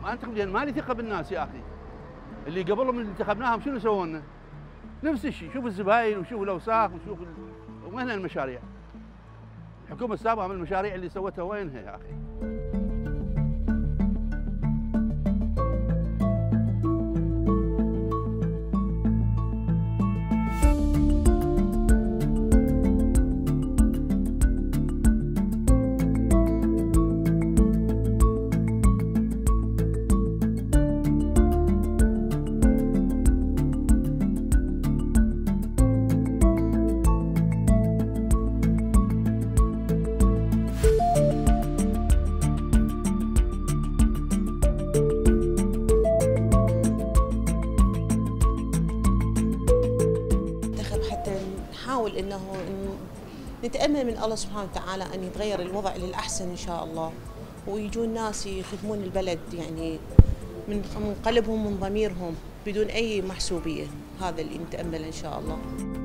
انتخب لان مالي ثقه بالناس يا اخي. اللي قبلهم اللي انتخبناهم شنو سووا لنا؟ نفس الشيء، شوف الزباين وشوف الاوساخ وشوف وين المشاريع؟ الحكومه السابقه من المشاريع اللي سوتها وينها يا اخي؟ نحاول انه نتامل من الله سبحانه وتعالى ان يتغير الوضع للاحسن ان شاء الله، ويجون ناس يخدمون البلد يعني من قلبهم ومن ضميرهم بدون اي محسوبيه. هذا اللي نتامله ان شاء الله.